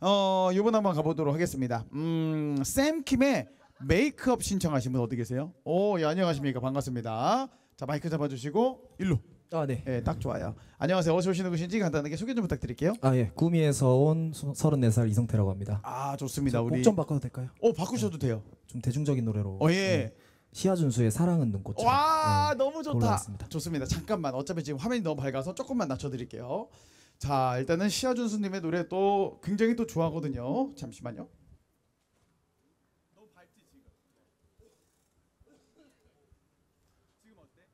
이번 한번 가보도록 하겠습니다. 샘킴의 메이크업 신청하신 분 어디 계세요? 오, 예, 안녕하십니까. 반갑습니다. 자, 마이크 잡아주시고 일로. 아, 네. 예, 딱 좋아요. 안녕하세요. 어디서 오시는 분이신지 간단하게 소개 좀 부탁드릴게요. 아, 예. 구미에서 온 34살 이성태라고 합니다. 아, 좋습니다. 우리 곡 좀 바꿔도 될까요? 바꾸셔도 돼요. 좀 대중적인 노래로. 예. 네. 시아준수의 사랑은 눈꽃처럼. 와, 네, 너무 좋다. 골라왔습니다. 좋습니다. 잠깐만. 어차피 지금 화면이 너무 밝아서 조금만 낮춰드릴게요. 자, 일단은 시아준수님의 노래 또 굉장히 또 좋아하거든요. 잠시만요. 너무 밝지 지금. 지금 어때?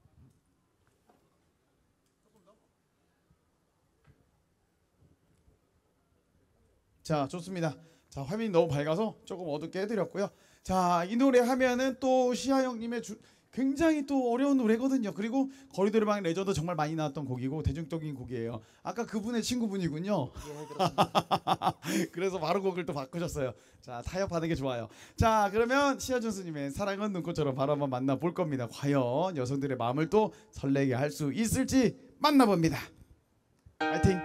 조금 더. 자, 좋습니다. 자, 화면이 너무 밝아서 조금 어둡게 해드렸고요. 자, 이 노래 하면은 또 시아 형님의 굉장히 또 어려운 노래거든요. 그리고 거리노래방 레저도 정말 많이 나왔던 곡이고 대중적인 곡이에요. 아까 그분의 친구분이군요. 예, 그렇습니다. 그래서 바로 곡을 또 바꾸셨어요. 자, 타협하는 게 좋아요. 자, 그러면 시아준수님의 사랑은 눈꽃처럼 바로 한번 만나볼 겁니다. 과연 여성들의 마음을 또 설레게 할 수 있을지 만나봅니다. 파이팅!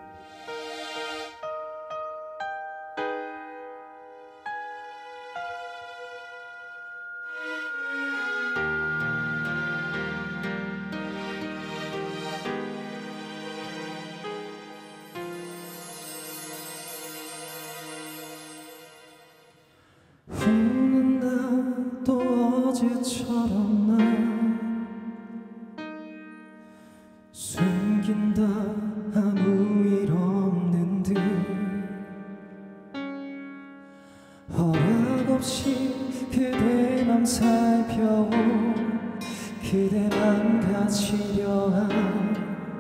웃는다 또 어제처럼 난 숨긴다 아무 일 없는 듯 허락 없이 그대 맘 살펴온 그대만 가지려 한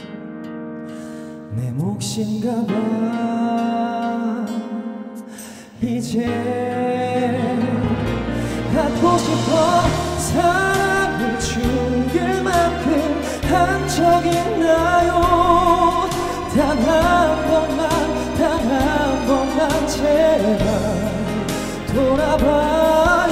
내 몫인가 봐 이제 갖고 싶어 사랑을 죽일 만큼 한 적 있나요 단 한 번만 제발 돌아봐요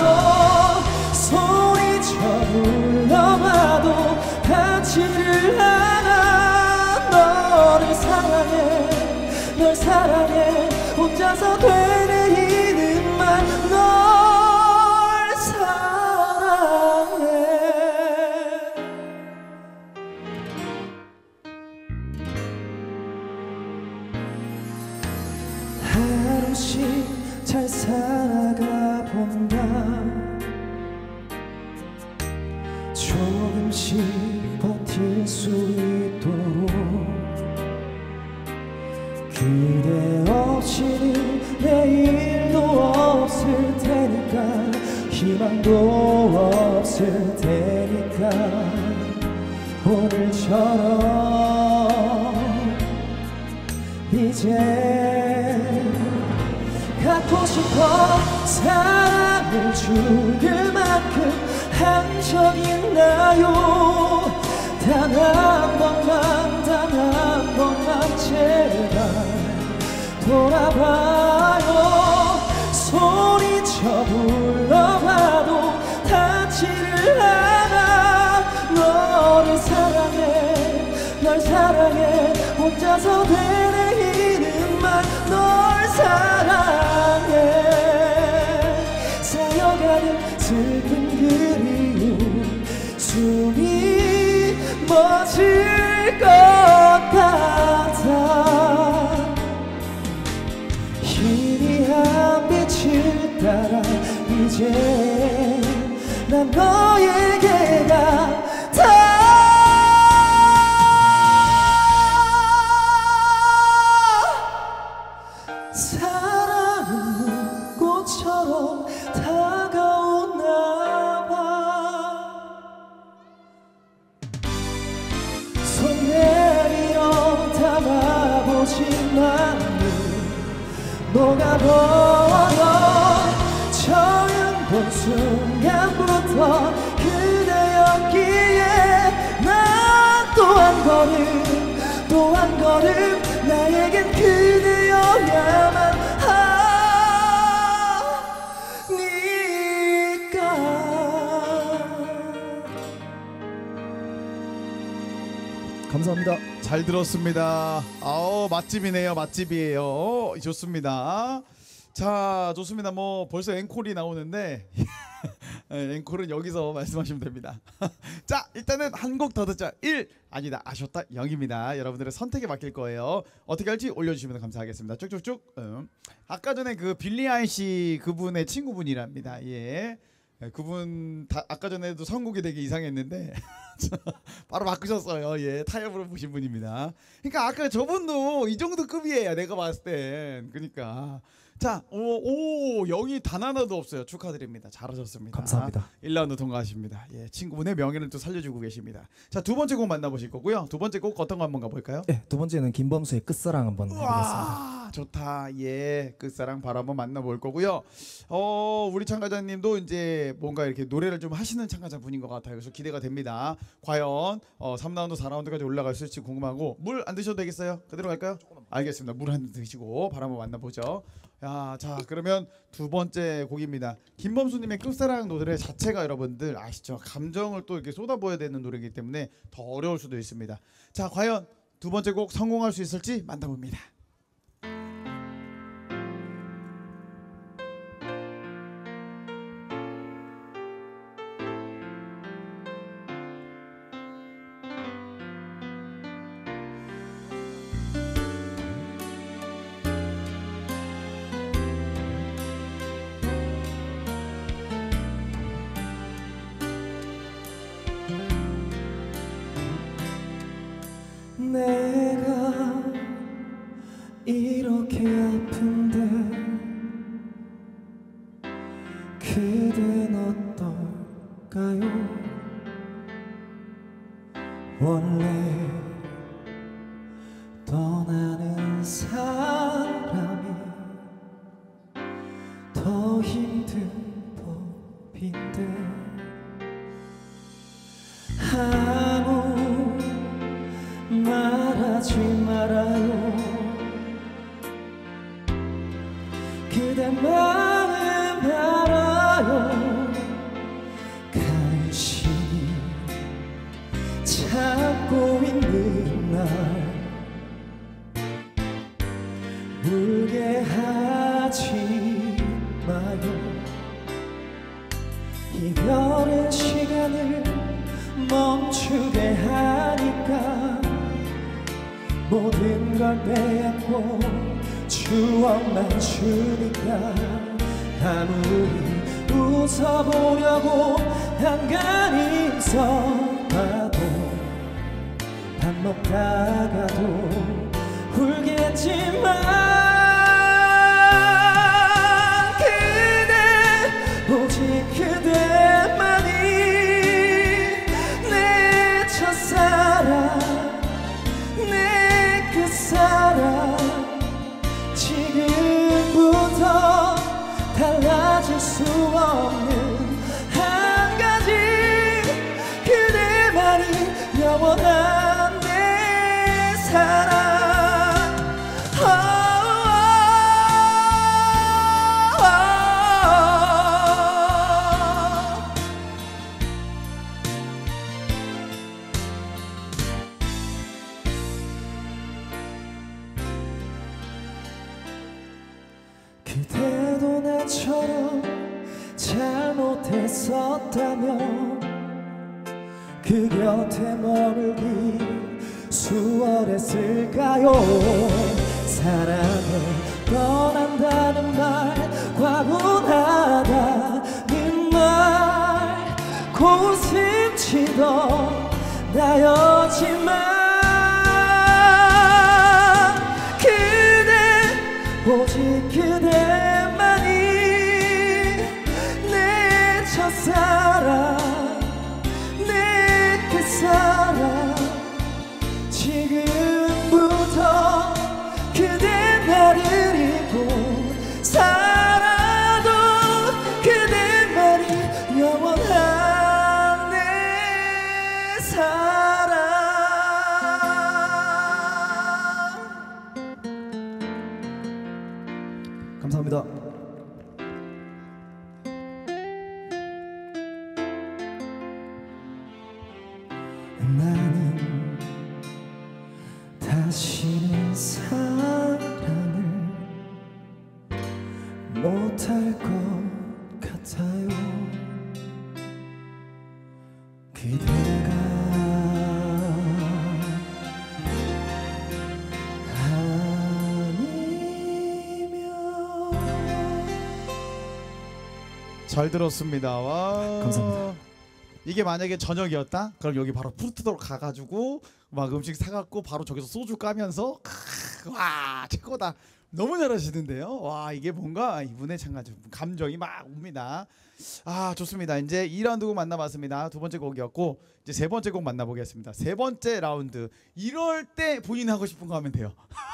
소리쳐 불러봐도 닿지를 않아 너를 사랑해 널 사랑해 혼자서 되뇌이는 말 널 사랑해 하루씩 잘 살아가 본다 조금씩 버틸 수 있도록 그대 없이는 내일도 없을 테니까 희망도 없을 테니까 오늘처럼 이제 갖고 싶어 사랑을 죽일 만큼 한 적 있나요 단 한 번만 제발 돌아봐요 소리쳐 불러봐도 닿지를 않아 너를 사랑해 널 사랑해 혼자서 되뇌이는 말 널 사랑해 쌓여가는 슬픈 그리움 숨이 멎을 것 같아 희미한 빛을 따라 이제 난 너에게 같아 사랑은 꽃처럼 다가오나 봐 손 내밀어 담아보지만 녹아버려 처음 본 순간부터 그대였기에 난 또 한 걸음 나에겐 그대여야만 하니까 감사합니다. 잘 들었습니다. 맛집이네요. 맛집이에요. 좋습니다. 자, 좋습니다. 뭐 벌써 앵콜이 나오는데 앵콜은 여기서 말씀하시면 됩니다. 자, 일단은 한 곡 더 듣자. 1 아니다 아쉬웠다 0입니다. 여러분들의 선택에 맡길 거예요. 어떻게 할지 올려주시면 감사하겠습니다. 쭉쭉쭉. 아까 전에 그 빌리 아이씨 그분의 친구분이랍니다. 예. 그분 아까 전에도 선곡이 되게 이상했는데 바로 바꾸셨어요. 예, 타협으로 보신 분입니다. 그러니까 아까 저분도 이 정도 급이에요. 내가 봤을 땐. 그러니까 자, 영이 단 하나도 없어요. 축하드립니다. 잘하셨습니다. 감사합니다. 1라운드 통과하십니다. 예, 친구분의 명예를 또 살려주고 계십니다. 자, 두 번째 곡 만나보실 거고요. 두 번째 곡 어떤 거 한번 가볼까요? 네, 두 번째는 김범수의 끝사랑 한번 해보겠습니다. 와, 좋다. 예, 끝사랑 바로 한번 만나볼 거고요. 우리 참가자님도 이제 뭔가 이렇게 노래를 좀 하시는 참가자 분인 것 같아요. 그래서 기대가 됩니다. 과연 3라운드, 4라운드까지 올라갈 수 있을지 궁금하고 물 안 드셔도 되겠어요? 그대로 갈까요? 알겠습니다. 물 한 잔 드시고 바로 한번 만나보죠. 야, 자 그러면 두 번째 곡입니다. 김범수님의 끝사랑 노래 자체가 여러분들 아시죠? 감정을 또 이렇게 쏟아부어야 되는 노래이기 때문에 더 어려울 수도 있습니다. 자, 과연 두 번째 곡 성공할 수 있을지 만나봅니다. 내가 이렇게 아픈데 그댄 어떨까요? 원래 떠나는 사람이 더 힘든 법인데 아무 말하지 말아요. 그대 마음 알아요. 간신히 참고 있는 날 울게 하지 마요. 이별은 시간을 멈추게 하니까 모든 걸 빼앗고 추억만 주니까 아무리 웃어보려고 한간히 있어봐도 밥 먹다가도 울겠지만 그대 오직 그대만이 내 첫사랑 내 끝사랑 지금부터 달라질 수 없는 한 가지 그대만이 영원한 내 사랑. 그대도 나처럼 잘못했었다면 그 곁에 머물기 수월했을까요? 사랑을 떠난다는 말 과분하다는 말 고슴치던 나였지만 오직 그대만이 내 첫사랑 내 끝사랑 지금부터 그대 나를 잊고 살아도 그대만이 영원한 내 사랑. 감사합니다. 나는 못할 것 같아요. 그대가 아니면. 잘 들었습니다. 와. 감사합니다. 이게 만약에 저녁이었다? 그럼 여기 바로 푸르트도로 가가지고 막 음식 사갖고 바로 저기서 소주 까면서 와 최고다. 너무 잘하시는데요. 와 이게 뭔가 이분의 참가 감정이 막 옵니다. 아 좋습니다. 이제 2라운드 곡 만나봤습니다. 두 번째 곡이었고 이제 세 번째 곡 만나보겠습니다. 세 번째 라운드. 이럴 때 본인 하고 싶은 거 하면 돼요.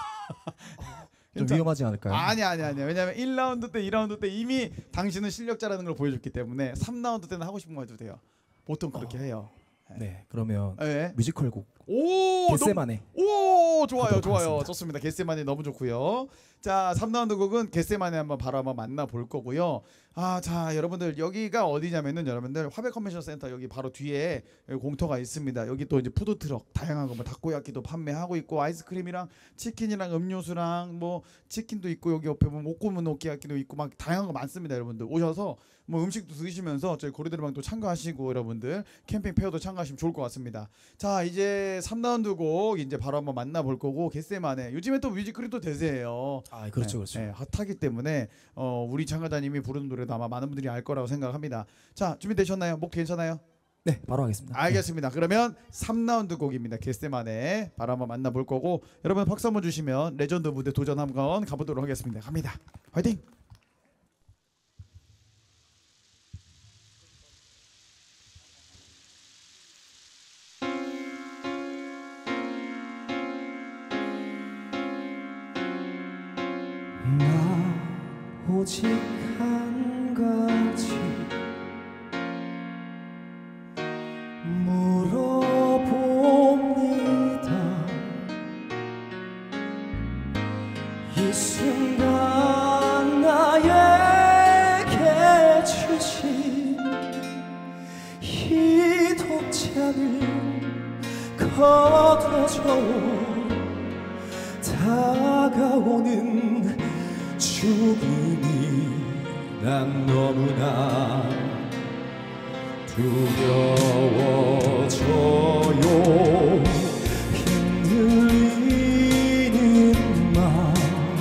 좀 위험하지 않을까요? 아니. 왜냐면 1라운드 때 2라운드 때 이미 당신은 실력자라는 걸 보여줬기 때문에 3라운드 때는 하고 싶은 거 해도 돼요. 보통 그렇게 해요. 네, 그러면 네. 뮤지컬 곡 오 겟세만의. 오 좋아요 하도록 좋아요 하겠습니다. 좋습니다. 겟세만이 너무 좋고요. 자 3라운드 곡은 겟세만이 한번 바로 한번 만나볼 거고요. 아 자 여러분들 여기가 어디냐면은 여러분들 화백 컨벤션 센터 여기 바로 뒤에 여기 공터가 있습니다. 여기 또 이제 푸드 트럭 다양한 거 뭐 다코야끼도 판매하고 있고 아이스크림이랑 치킨이랑 음료수랑 뭐 치킨도 있고 여기 옆에 뭐 목구문 오키야끼도 있고 막 다양한 거 많습니다. 여러분들 오셔서 뭐 음식도 드시면서 저희 고리대로방도 참가하시고 여러분들 캠핑 페어도 참가하시면 좋을 것 같습니다. 자 이제 3라운드 곡 이제 바로 한번 만나볼 거고 겟세만의 요즘에 또 뮤지컬이 또 대세예요. 아, 그렇죠, 그렇죠. 네, 핫하기 때문에 우리 참가자님이 부르는 노래도 아마 많은 분들이 알 거라고 생각합니다. 자 준비되셨나요? 목 괜찮아요? 네, 바로 하겠습니다. 알겠습니다. 그러면 3라운드 곡입니다. 겟세만의 바로 한번 만나볼 거고 여러분 박수 한번 주시면 레전드 무대 도전 한번 가보도록 하겠습니다. 갑니다. 화이팅! 나 오직 한 가지 물어봅니다. 이 순간 나에게 주신 이 독자를 거둬줘. 다가오는 죽음이 난 너무나 두려워져요. 흔들리는 맘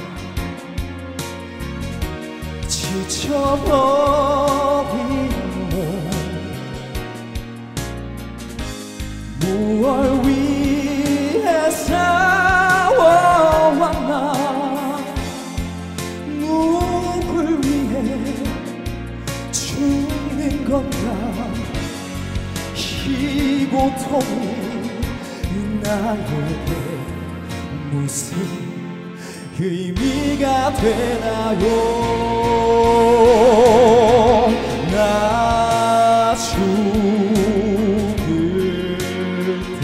지쳐버린 몸 무얼 위해 싸워왔나 누굴 위해 죽는 건가 이 고통이 나에게 무슨 의미가 되나요. 나 죽을 때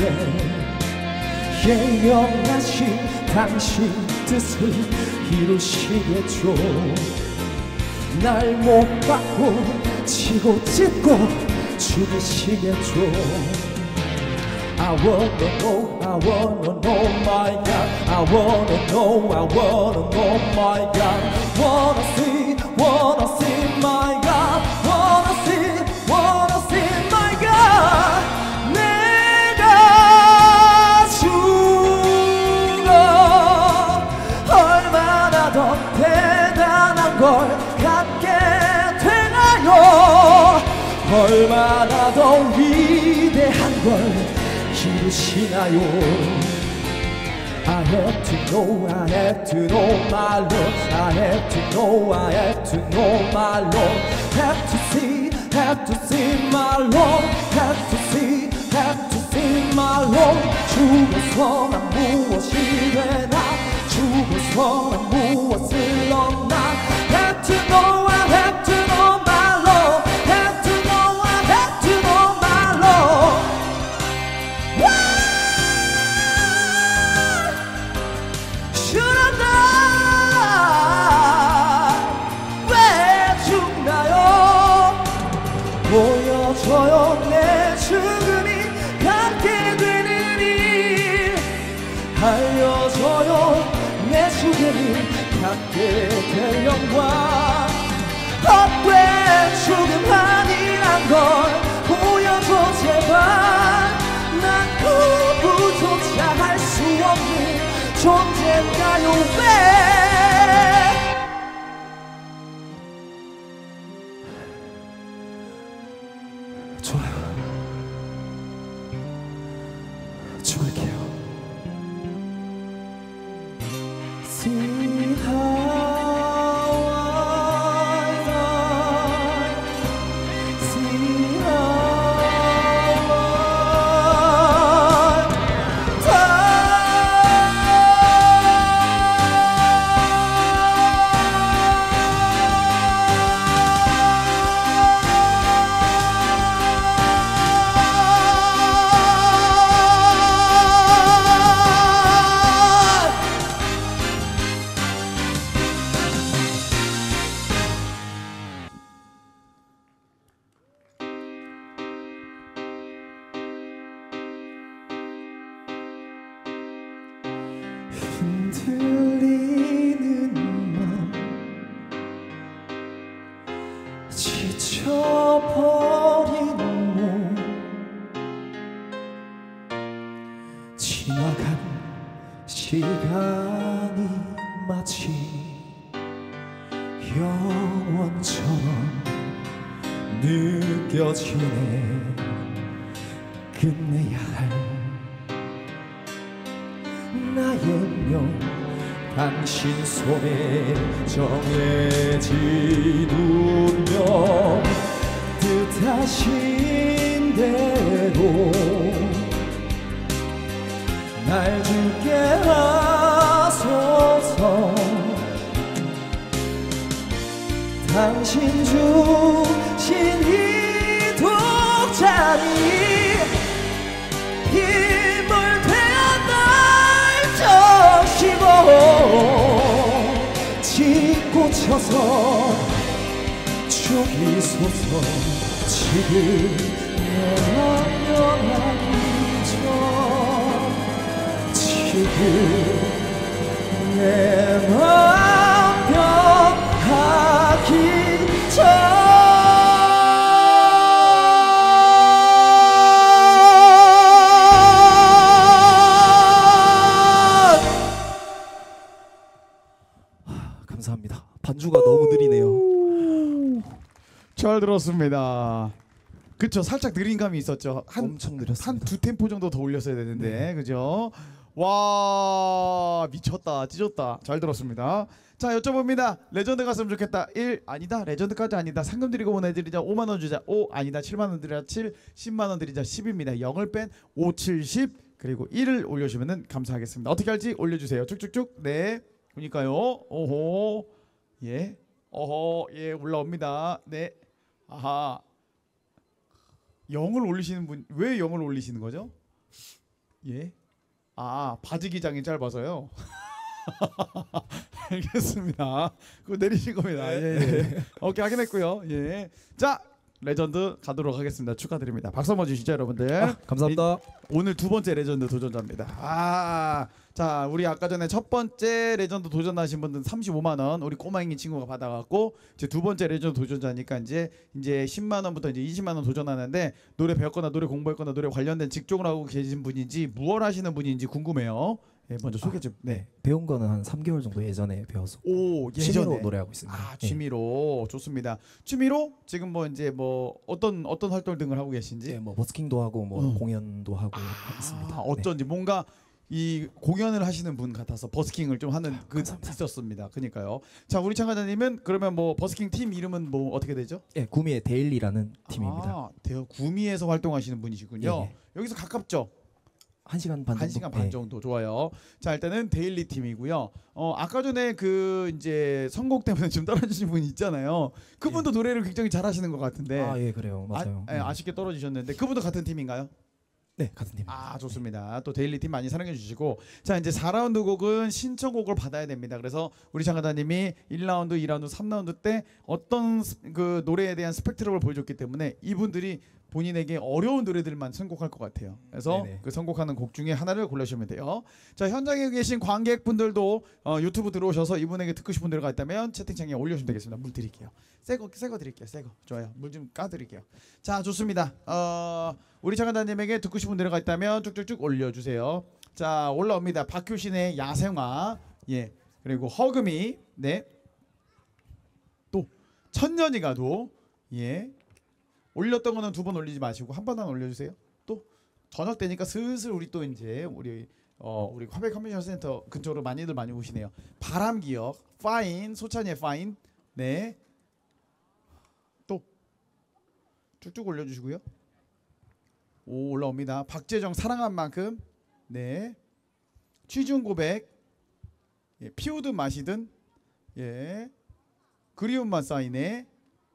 예언하신 당신 뜻을 이루시겠죠. 날 못 받고 치고 찢고 죽이시겠죠. I wanna know, I wanna know my God. I wanna know, I wanna know my God. Wanna see my God. Wanna see my God. 내가 죽어 얼마나 더 대단한 걸 갖게 되나요. 얼마나 더 위대한 걸 이루시나요. I have to know, I have to know my Lord. I have to know, I have to know my Lord. Have to see my Lord. Have to see my Lord. 죽어서 난 무엇이 되나. 죽어서 난 무엇을 얻나. Have to know, I have to know my Lord. Have to know, I have to know my Lord. Should I die? 왜 죽나요? 보여줘요 내 죽음이 갖게 되는 일. 알려줘요 내 죽음이 갖게 잊혀버린 몸 지나간 시간이 마치 영원처럼 느껴지네. 끝내야 할 나의 명 당신 손에 정해진 운명 뜻하신 대로 날 죽게 하소서. 당신 주신 이 독자리 힘을 되어 날 적시고 짓고 쳐서 죽이소서. 지금 내 영원하기 전 지금 내 마음 변하기 전 감사합니다. 반주가 너무 느리네요. 잘 들었습니다. 그쵸, 살짝 느린 감이 있었죠. 엄청 느렸습니다. 한 두 템포 정도 더 올렸어야 되는데, 그죠? 와, 미쳤다, 찢었다. 잘 들었습니다. 자, 여쭤봅니다. 레전드 갔으면 좋겠다. 1 아니다, 레전드까지 아니다. 상금 드리고 보내드리자. 5만 원 주자. 5 아니다, 7만 원 드리자. 7 10만 원 드리자. 10입니다. 0을 뺀 5 7 10 그리고 1을 올려주면은 감사하겠습니다. 어떻게 할지 올려주세요. 쭉쭉쭉. 네, 그러니까요. 오호, 예, 어허, 예, 올라옵니다. 네, 아하. 0을 올리시는 분, 왜 0을 올리시는 거죠? 예, 아, 바지 기장이 짧아서요. 알겠습니다. 그거 내리신 겁니다. 예, 예. 오케이, 확인했고요. 예, 자, 레전드 가도록 하겠습니다. 축하드립니다. 박수 한번 주시죠, 여러분들. 감사합니다. 오늘 두 번째 레전드 도전자입니다. 아, 자, 우리 아까 전에 첫 번째 레전드 도전하신 분들 35만 원 우리 꼬마잉이 친구가 받아갖고 이제 두 번째 레전드 도전자니까 이제 10만 원부터 이제 20만 원 도전하는데 노래 배웠거나 노래 공부했거나 노래 관련된 직종을 하고 계신 분인지 무얼 하시는 분인지 궁금해요. 예, 먼저 소개 좀. 네. 배운 거는 한 3개월 정도 예전에 배워서 오, 취미로 예전에 노래하고 있습니다. 아, 취미로 좋습니다. 취미로 지금 뭐 이제 뭐 어떤 활동 등을 하고 계신지. 네, 뭐 버스킹도 하고 뭐 공연도 하고 있습니다. 아, 어쩐지 뭔가 이 공연을 하시는 분 같아서 버스킹을 좀 하는 그 감사합니다. 있었습니다. 그러니까요. 자, 우리 참가자님은 그러면 뭐 버스킹 팀 이름은 뭐 어떻게 되죠? 네, 구미의 데일리라는 팀입니다. 아, 대여 구미에서 활동하시는 분이시군요. 예, 예. 여기서 가깝죠? 1시간 반 정도. 1시간 반 정도. 좋아요. 자, 일단은 데일리 팀이고요. 아까 전에 그 이제 선곡 때문에 좀 떨어지신 분 있잖아요. 그분도 노래를 굉장히 잘하시는 것 같은데. 아, 예, 그래요. 맞아요. 아쉽게 떨어지셨는데 그분도 같은 팀인가요? 네, 같은 팀. 아, 좋습니다. 또 데일리 팀 많이 사랑해 주시고, 자, 이제 4라운드 곡은 신청곡을 받아야 됩니다. 그래서 우리 장가다님이 1라운드, 2라운드, 3라운드 때 어떤 그 노래에 대한 스펙트럼을 보여줬기 때문에 이분들이 본인에게 어려운 노래들만 선곡할 것 같아요. 그래서 네네. 그 선곡하는 곡 중에 하나를 골라주시면 돼요. 자, 현장에 계신 관객분들도 유튜브 들어오셔서 이분에게 듣고 싶은 노래가 있다면 채팅창에 올려주시면 되겠습니다. 물 드릴게요. 새거 드릴게요. 새거 좋아요. 물 좀 까드릴게요. 자, 좋습니다. 우리 장가다님에게 듣고 싶은 노래가 있다면 쭉쭉쭉 올려주세요. 자, 올라옵니다. 박효신의 야생화, 예, 그리고 허금이, 네, 또 천년이 가도, 예, 올렸던 거는 두 번 올리지 마시고 한 번만 올려주세요. 또 저녁 때니까 슬슬 우리 또 이제 우리 화백 컨벤션 센터 근처로 많이 오시네요. 바람기역, 파인, 소찬이의 파인, 네, 또 쭉쭉 올려주시고요. 오, 올라옵니다. 박재정 사랑한 만큼, 네, 취중 고백, 예, 피우든 마시든, 예, 그리움만 쌓이네,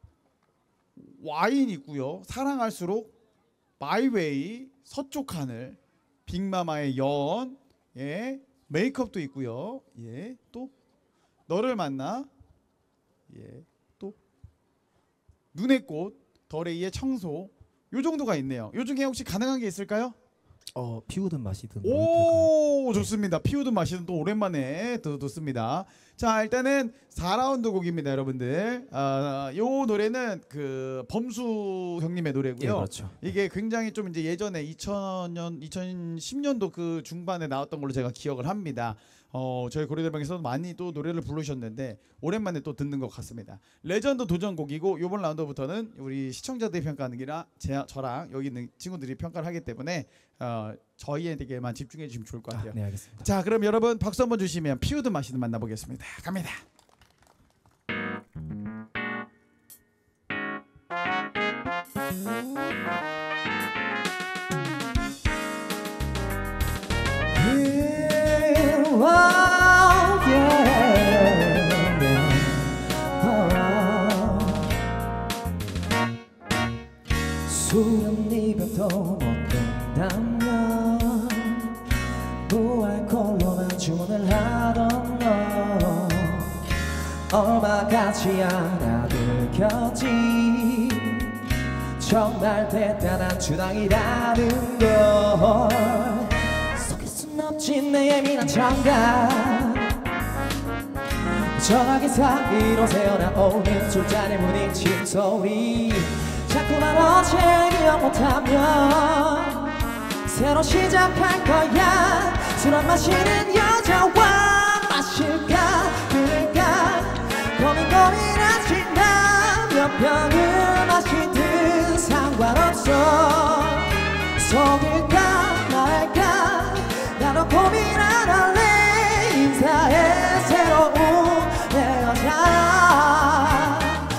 와인 있고요. 사랑할수록, 마이웨이, 서쪽 하늘, 빅마마의 연, 예, 메이크업도 있고요. 예, 또 너를 만나, 예, 또 눈의 꽃, 더레이의 청소, 요 정도가 있네요. 요 중에 혹시 가능한 게 있을까요? 피우든 마시든 뭐 오 좋습니다. 피우든 마시든 또 오랜만에 또 듣습니다. 자 일단은 4라운드 곡입니다, 여러분들. 요 노래는 그 범수 형님의 노래고요. 예, 그렇죠. 이게 굉장히 좀 이제 예전에 2010년도 그 중반에 나왔던 걸로 제가 기억을 합니다. 저희 고려대방에서 많이 또 노래를 부르셨는데 오랜만에 또 듣는 것 같습니다. 레전드 도전곡이고 이번 라운드부터는 우리 시청자들이 평가하는 게 아니라 저랑 여기 있는 친구들이 평가를 하기 때문에 저희에게만 집중해 주시면 좋을 것 같아요. 네, 알겠습니다. 자 그럼 여러분 박수 한번 주시면 피우든 마시든 만나보겠습니다. 갑니다. 술은 입에도 못 된다면 무알콜로만 주문을 하던 너 얼마 같지 않아 들켰지 정말 대단한 주당이라는 걸 속일 순 없지 내 예민한 청각 전화기 사이로 새어나오는 술잔에 부딪힌 소리 자꾸만 어제 기억 못하면 새로 시작할 거야 술 안 마시는 여자와 마실까 그럴까 고민하지만 몇 병을 마시든 상관없어 속일까 말까 나도 고민 안 할래 인사해 새로운 내 여자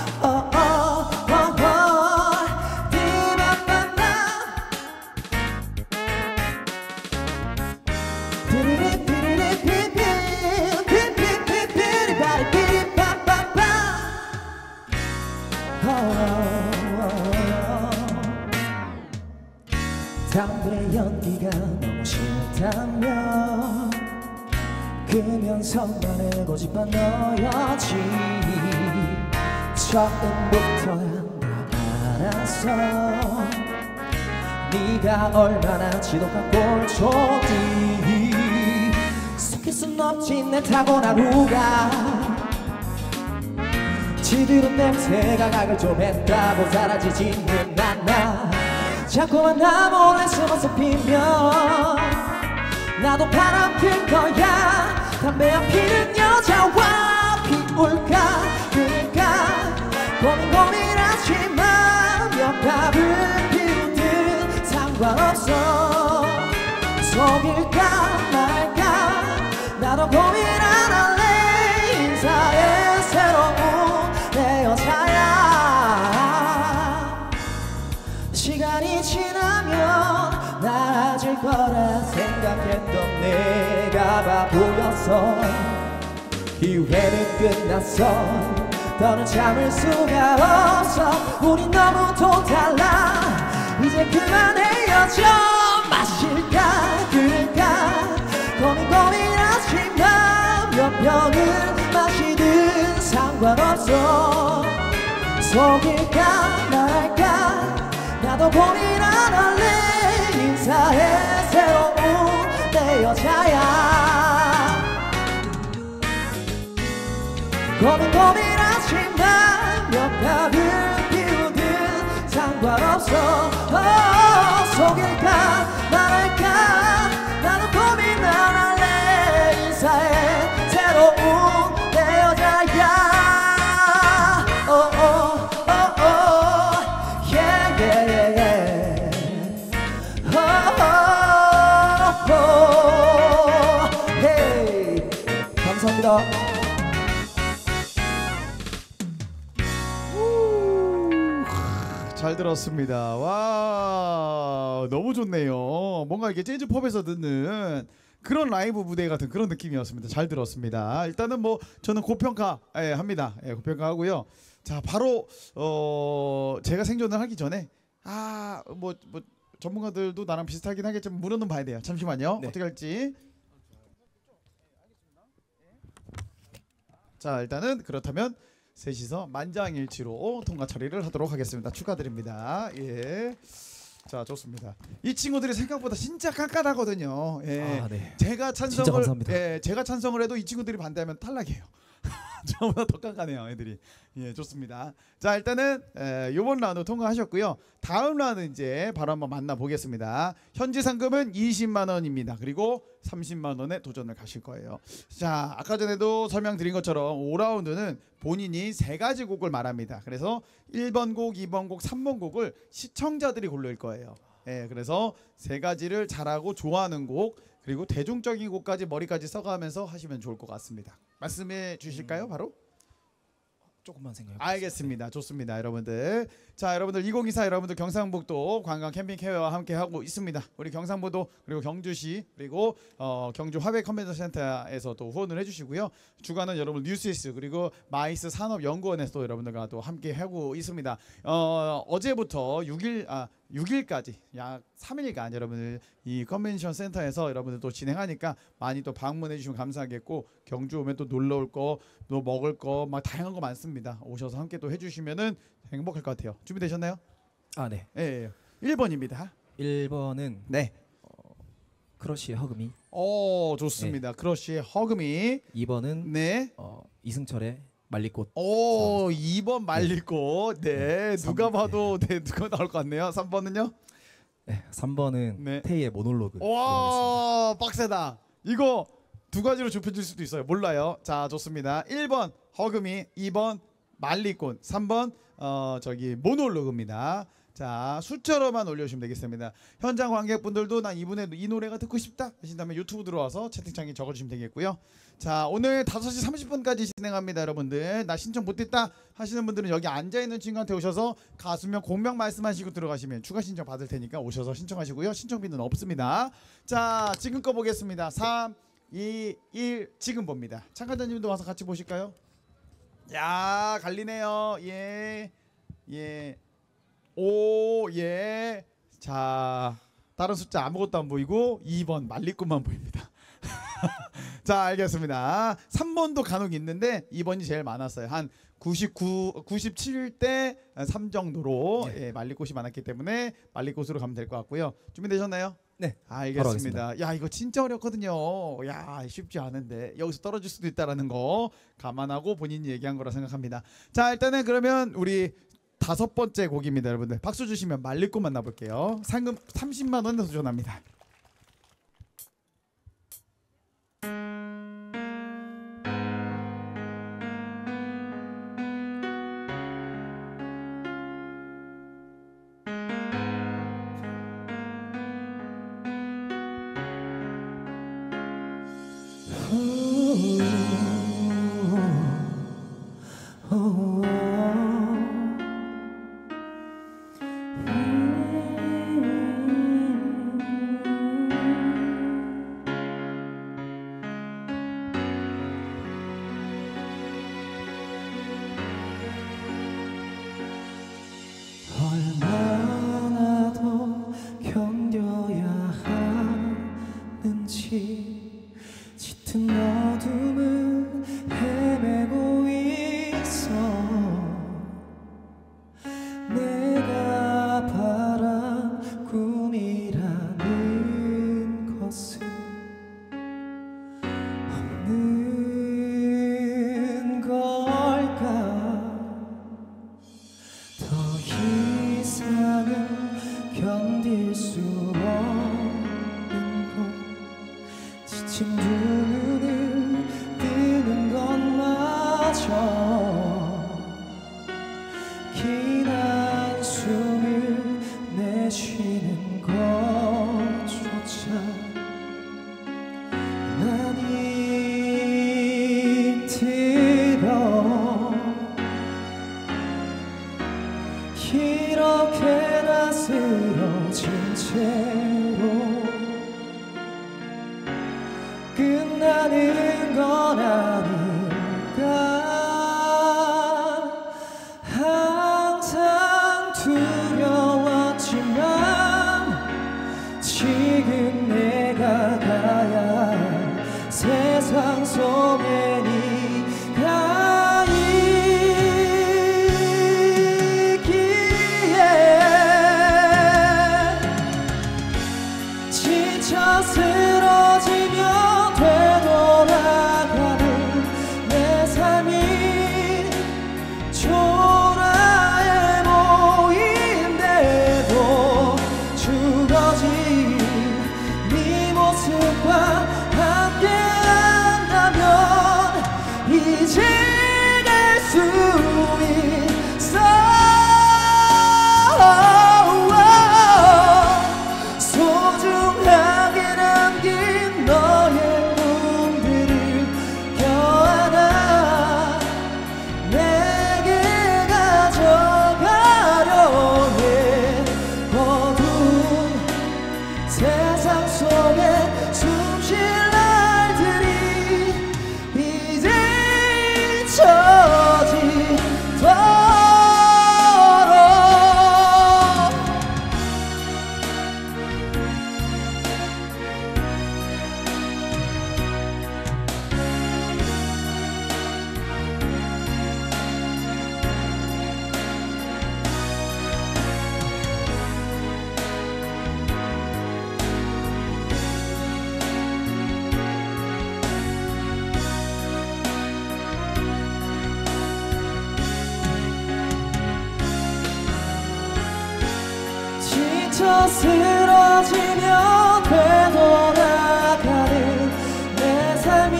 담배 연기가 너무 싫다면 금연성만을 고집한 너였지 처음부터야 나 알았어 네가 얼마나 지독한 꼴초지 속일 순 없지 내 타고난 후가 지들은 냄새가 각을 좀 했다고 사라지지는 않아 자꾸만 나 몰래 숨어서 피면 나도 바람 필 거야 담배 안 피는 여자와 피울까 그럴까 고민하지만 몇 밥을 피우든 상관없어 속일까 말까 나도 고민 안 할래 인사해 새로운 내 여자야 시간이 지나면 나아질 거라 생각했던 내가 바보였어 기회는 끝났어 더는 참을 수가 없어 우린 너무 또 달라 이제 그만 헤어져 마실까 그럴까 고민하지만 몇 병을 마시든 상관없어 속일까 말까 나도 고민 안 할래 인사해 새로운 내 여자야 고민하지만 몇 밥을 피우든 상관없어 속일까 말할까 나도 고민 안 할래 인사해 새로운 내 여자야 감사합니다. 잘 들었습니다. 와 너무 좋네요. 뭔가 이게 재즈 펍에서 듣는 그런 라이브 무대 같은 그런 느낌이었습니다. 잘 들었습니다. 일단은 뭐 저는 고평가 합니다. 고평가하고요. 자 바로 제가 생존을 하기 전에 뭐 전문가들도 나랑 비슷하긴 하겠지만 물어는 봐야 돼요. 잠시만요. 네. 어떻게 할지. 자 일단은 그렇다면 셋이서 만장일치로 통과 처리를 하도록 하겠습니다. 축하드립니다. 예. 자, 좋습니다. 이 친구들이 생각보다 진짜 깐깐하거든요. 예. 아, 네. 제가 진짜 찬성을 감사합니다. 예, 제가 찬성을 해도 이 친구들이 반대하면 탈락이에요. 저보다 더 깐깐해요, 애들이. 예, 좋습니다. 자, 일단은 이번 라운드 통과하셨고요. 다음 라운드 이제 바로 한번 만나 보겠습니다. 현지 상금은 20만 원입니다. 그리고 30만 원에 도전을 가실 거예요. 자, 아까 전에도 설명드린 것처럼 5라운드는 본인이 3가지 곡을 말합니다. 그래서 1번 곡, 2번 곡, 3번 곡을 시청자들이 고를 거예요. 예, 그래서 3가지를 잘하고 좋아하는 곡 그리고 대중적인 곡까지 머리까지 써가면서 하시면 좋을 것 같습니다. 말씀해 주실까요? 바로? 조금만 생각해. 알겠습니다. 좋습니다, 여러분들. 자, 여러분들 2024 여러분들 경상북도 관광 캠핑 케어와 함께 하고 있습니다. 우리 경상북도 그리고 경주시 그리고 경주 화백 컨벤션 센터에서 또 후원을 해주시고요. 주간은 여러분 뉴스이스 그리고 마이스 산업연구원에서 여러분들과 또 함께 하고 있습니다. 어제부터 6일까지 약 3일간 여러분들 이 컨벤션 센터에서 여러분들 또 진행하니까 많이 또 방문해 주시면 감사하겠고 경주 오면 또 놀러 올 거 또 먹을 거 막 다양한 거 많습니다. 오셔서 함께 또 해주시면은 행복할 것 같아요. 준비되셨나요? 아, 네. 예, 1번입니다. 1번은 네. 크러쉬의 허금이. 좋습니다. 크러쉬의 허금이. 2번은 네. 이승철의 말리꽃. 2번 말리꽃. 네. 누가 3번. 봐도 네, 누가 나올 것 같네요. 3번은요? 네. 3번은 네. 테이의 모놀로그. 와, 빡세다. 이거 2가지로 좁혀질 수도 있어요. 몰라요. 자, 좋습니다. 1번 허금이, 2번 말리꽃, 3번 저기 모놀로그입니다. 자, 숫자로만 올려주시면 되겠습니다. 현장 관객분들도 난 이분의 이 노래가 듣고 싶다 하신다면 유튜브 들어와서 채팅창에 적어주시면 되겠고요. 자, 오늘 5시 30분까지 진행합니다. 여러분들 나 신청 못했다 하시는 분들은 여기 앉아있는 친구한테 오셔서 가수명 공명 말씀하시고 들어가시면 추가 신청 받을 테니까 오셔서 신청하시고요. 신청비는 없습니다. 자, 지금 거 보겠습니다. 3, 2, 1 지금 봅니다. 참가자님도 와서 같이 보실까요? 야, 갈리네요. 예. 오, 예. 자, 다른 숫자 아무것도 안 보이고 2번 말리꽃만 보입니다. 자, 알겠습니다. 3번도 간혹 있는데 2번이 제일 많았어요. 한 97대 3 정도로 네. 예, 말리꽃이 많았기 때문에 말리꽃으로 가면 될 것 같고요. 준비되셨나요? 네. 알겠습니다. 야, 이거 진짜 어렵거든요. 야, 쉽지 않은데 여기서 떨어질 수도 있다라는 거 감안하고 본인이 얘기한 거라 생각합니다. 자, 일단은 그러면 우리 5번째 곡입니다. 여러분들 박수 주시면 말리꽃 만나볼게요. 상금 30만 원 도전합니다. 얼마나 더 견뎌야 하는지 짙은 어둠을 헤매고 있어. 내가 바란 꿈이라는 것은 없는 걸까. 더 이상은 견딜 수 없는 것. 지친 두 눈을 뜨는 것마저 긴 한숨을 내쉬는 것조차 난 힘들어. 이렇게나 쓰러진 채로 끝나는 건 아닐까. 항상 두려웠지만 지금 내가 가야 할 세상 속에 네가 있기에 쓰러지며 되돌아가는 내 삶이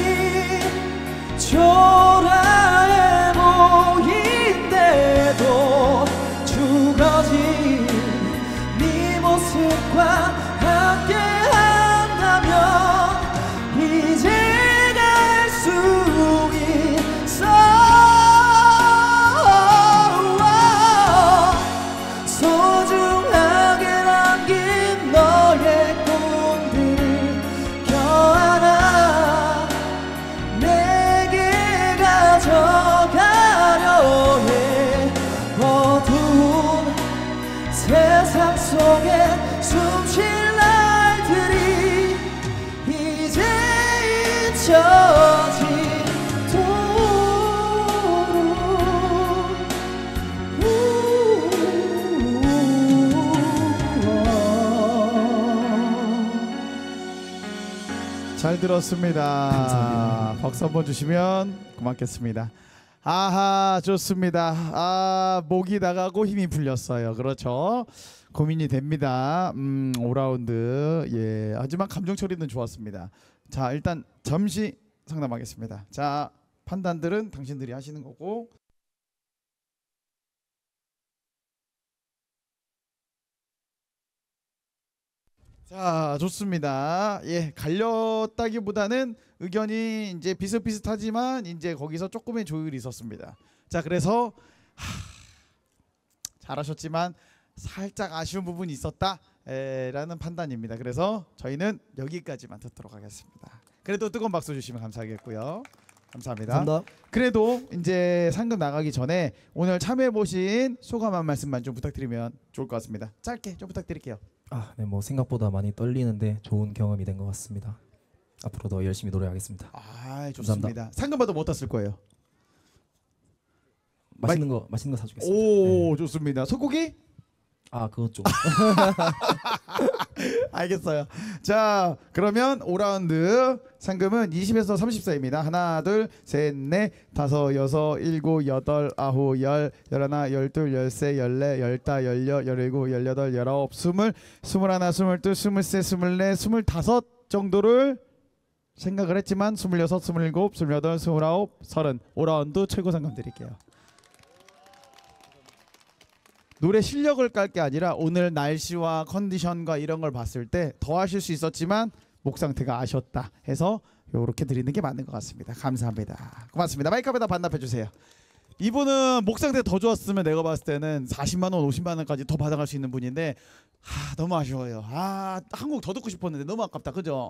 초라해 보인대도 죽어진 네 모습과 함께 한다면 이제 갈 수 있어. 소중하게 남긴 너의 꿈들을 껴안아 내게 가져가려 해. 어두운 세상 속에 숨쉴 날들이 이제 잘 들었습니다. 감사합니다. 박수 한번 주시면 고맙겠습니다. 아하, 좋습니다. 아, 목이 나가고 힘이 풀렸어요. 그렇죠. 고민이 됩니다. 5라운드. 예. 하지만 감정 처리는 좋았습니다. 자, 일단 잠시 상담하겠습니다. 자, 판단들은 당신들이 하시는 거고. 자, 좋습니다. 예, 갈렸다기보다는 의견이 이제 비슷비슷하지만 이제 거기서 조금의 조율이 있었습니다. 자, 그래서 잘하셨지만 살짝 아쉬운 부분이 있었다 라는 판단입니다. 그래서 저희는 여기까지만 듣도록 하겠습니다. 그래도 뜨거운 박수 주시면 감사하겠고요. 감사합니다. 감사합니다. 그래도 이제 상금 나가기 전에 오늘 참여해보신 소감 한 말씀만 좀 부탁드리면 좋을 것 같습니다. 짧게 좀 부탁드릴게요. 네, 뭐 생각보다 많이 떨리는데 좋은 경험이 된 것 같습니다. 앞으로 더 열심히 노력하겠습니다. 아, 좋습니다. 감사합니다. 상금 받으면 어디다 쓸 거예요? 맛있는 거 사주겠습니다. 오, 네. 좋습니다. 소고기? 그것 좀. 알겠어요. 자, 그러면 5라운드 상금은 20에서 34입니다. 하나, 둘, 셋, 넷, 다섯, 여섯, 일곱, 여덟, 아홉, 열, 열하나, 열둘, 열세, 열네, 열다, 열여, 열일곱, 열여덟, 열아홉, 스물, 스물하나, 스물둘, 스물세, 스물네, 스물다섯 정도를 생각을 했지만 26, 27, 28, 29, 30 5라운드 최고 상금 드릴게요. 노래 실력을 깔 게 아니라 오늘 날씨와 컨디션과 이런 걸 봤을 때 더 하실 수 있었지만 목 상태가 아쉬웠다 해서 요렇게 드리는 게 맞는 것 같습니다. 감사합니다. 고맙습니다. 마이크 앞에다 반납해 주세요. 이분은 목 상태 더 좋았으면 내가 봤을 때는 40만 원, 50만 원까지 더 받아갈 수 있는 분인데 너무 아쉬워요. 한국 더 듣고 싶었는데 너무 아깝다. 그죠?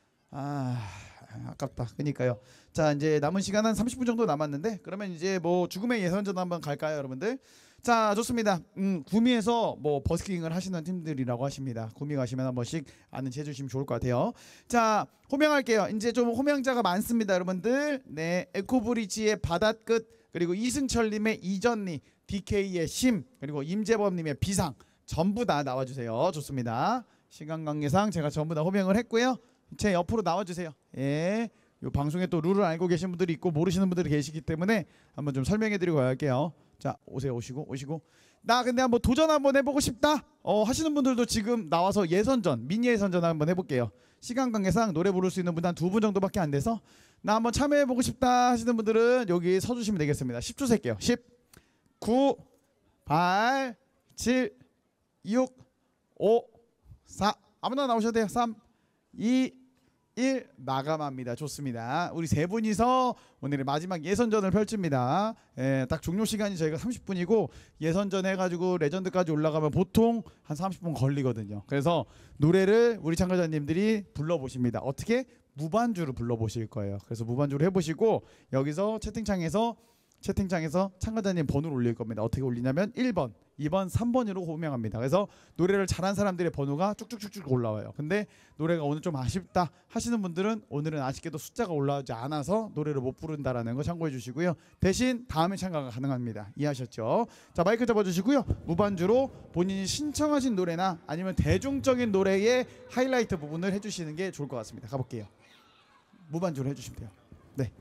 아깝다. 그러니까요. 자, 이제 남은 시간 한 30분 정도 남았는데 그러면 이제 뭐 죽음의 예선전 한번 갈까요, 여러분들? 자, 좋습니다. 구미에서 뭐 버스킹을 하시는 팀들이라고 하십니다. 구미 가시면 한 번씩 아는 체 해주시면 좋을 것 같아요. 자, 호명할게요. 이제 좀 호명자가 많습니다, 여러분들. 네, 에코브리지의 바닷끝, 그리고 이승철님의 이전니, DK의 심, 그리고 임재범님의 비상 전부 다 나와주세요. 좋습니다. 시간 관계상 제가 전부 다 호명을 했고요. 제 옆으로 나와주세요. 예. 요 방송에 또 룰을 알고 계신 분들이 있고 모르시는 분들이 계시기 때문에 한번 좀 설명해드리고 갈게요. 자, 오세요. 오시고. 나 근데 한번 도전 한번 해보고 싶다 하시는 분들도 지금 나와서 예선전, 미니 예선전 한번 해볼게요. 시간 관계상 노래 부를 수 있는 분 한 2분 정도밖에 안 돼서 나 한번 참여해보고 싶다 하시는 분들은 여기 서주시면 되겠습니다. 10초 셀게요. 10, 9, 8, 7, 6, 5, 4 아무나 나오셔도 돼요. 3, 2, 1 마감합니다. 좋습니다. 우리 세 분이서 오늘의 마지막 예선전을 펼칩니다. 딱 종료 시간이 저희가 30분이고 예선전 해가지고 레전드까지 올라가면 보통 한 30분 걸리거든요. 그래서 노래를 우리 참가자님들이 불러보십니다. 어떻게? 무반주로 불러보실 거예요. 그래서 무반주로 해보시고 여기서 채팅창에서 참가자님 번호를 올릴 겁니다. 어떻게 올리냐면 1번, 2번, 3번으로 호명합니다. 그래서 노래를 잘한 사람들의 번호가 쭉쭉쭉쭉 올라와요. 근데 노래가 오늘 좀 아쉽다 하시는 분들은 오늘은 아쉽게도 숫자가 올라오지 않아서 노래를 못 부른다라는 거 참고해 주시고요. 대신 다음에 참가가 가능합니다. 이해하셨죠? 자, 마이크 잡아주시고요. 무반주로 본인이 신청하신 노래나 아니면 대중적인 노래의 하이라이트 부분을 해주시는 게 좋을 것 같습니다. 가볼게요. 무반주로 해주시면 돼요. 네.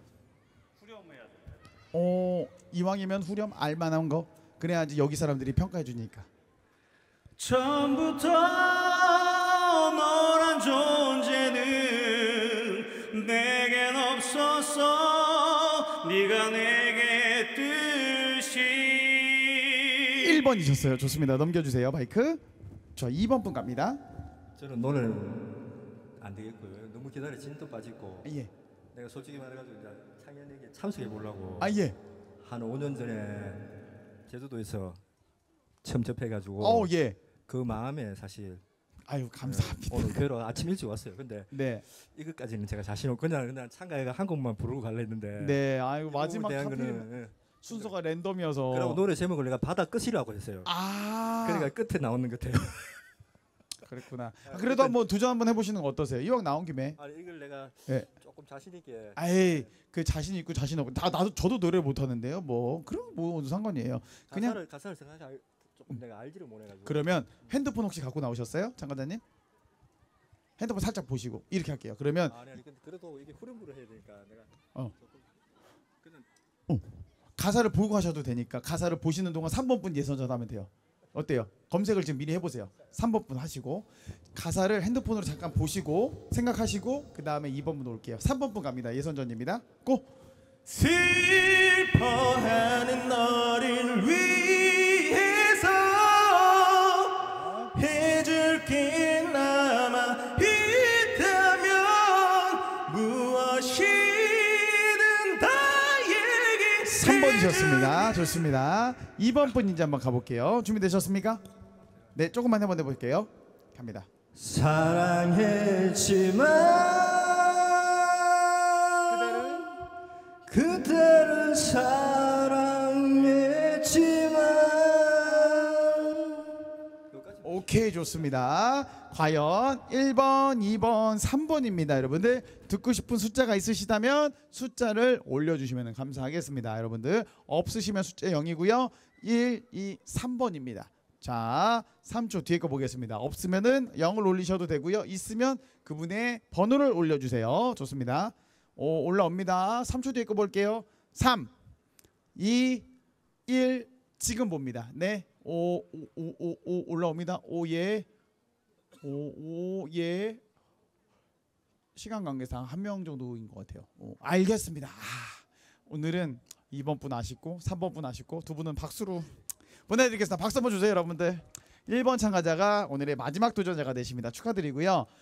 이왕이면 후렴 알만한 거 그래야지 여기 사람들이 평가해 주니까. 처음부터 너란 존재는 내겐 없었어. 네가 내게 뜻이. 1번이셨어요. 좋습니다. 넘겨주세요. 마이크. 저 2번 분 갑니다. 저는 노래는 안 되겠고요. 너무 기다려 진도 빠지고. 예. 내가 솔직히 말해가지고 이제 창현에게 참석해 보려고 아 예. 한 5년 전에 제주도에서 처음 접해가지고 예. 그 마음에 사실 아유 감사합니다. 오늘 뵈러 아침 일찍 왔어요. 근데 네. 이것까지는 제가 자신 없고 그냥 참가해가 한 곡만 부르고 갈라 했는데 네. 아유 마지막 대한 하필 거는 예. 순서가 랜덤이어서. 그리고 노래 제목을 내가 바다 끝이라고 했어요. 아. 그러니까 끝에 나오는 것 같아요. 그랬구나. 그래도 한번 도전 한번 해보시는 거 어떠세요? 이왕 나온 김에. 아니 이걸 내가 예. 조금 자신 있게 아이 그 자신 있고 자신 없고 다 나도 저도 노래 못 하는데요. 뭐 그럼 뭐 상관이에요. 그냥 가사를 생각하지 조금 내가 알지를 못해가지고. 그러면 핸드폰 혹시 갖고 나오셨어요, 장관장님? 핸드폰 살짝 보시고 이렇게 할게요. 그러면 아니 근데 그래도 이게 후렴구로 해야 되니까 내가 그냥 가사를 보고 하셔도 되니까 가사를 보시는 동안 3번 분 예선전 하면 돼요. 어때요? 검색을 지금 미리 해보세요. 3번 분 하시고 가사를 핸드폰으로 잠깐 보시고 생각하시고 그 다음에 2번 분 올게요. 3번 분 갑니다. 예선전입니다. 고! 슬퍼하는 너를 위해서 해줄 게 남아 있다면 무엇이든 다 얘기해. 3번이셨습니다. 좋습니다. 2번 분 이제 한번 가볼게요. 준비되셨습니까? 네, 조금만 한번 해볼게요. 갑니다. 그대를 사랑했지만 오케이, 좋습니다. 과연 1번, 2번, 3번입니다. 여러분들 듣고 싶은 숫자가 있으시다면 숫자를 올려주시면 감사하겠습니다. 여러분들 없으시면 숫자 0이고요. 1, 2, 3번입니다. 자, 3초 뒤에 거 보겠습니다. 없으면은 0을 올리셔도 되고요. 있으면 그분의 번호를 올려주세요. 좋습니다. 오, 올라옵니다. 3초 뒤에 거 볼게요. 3, 2, 1 지금 봅니다. 네, 5 올라옵니다. 5예, 5예. 시간 관계상 한 명 정도인 것 같아요. 알겠습니다. 오늘은 2번 분 아쉽고 3번 분 아쉽고 두 분은 박수로 보내드리겠습니다. 박수 한번 주세요, 여러분들. 1번 참가자가 오늘의 마지막 도전자가 되십니다. 축하드리고요.